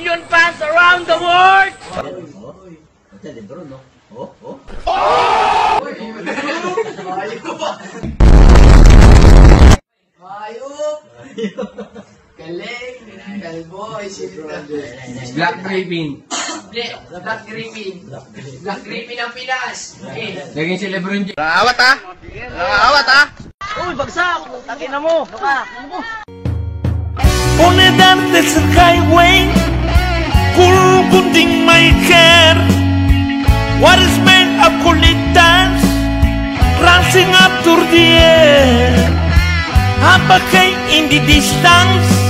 million fans around the world! Ito, Lebron, no? Oh, oh. Ayop! Galing! Kalbo, isipin. Black Griffin. Black Griffin. Black Griffin ang Pinas. Laging si Lebron James. Nakakawat ha? Nakakawat ha? Uy, bagsak! Takin na mo! Ano ka? On a damn desert highway, cool kunting may care. What is made of cooling dance, rising up to the air. Habang in the distance,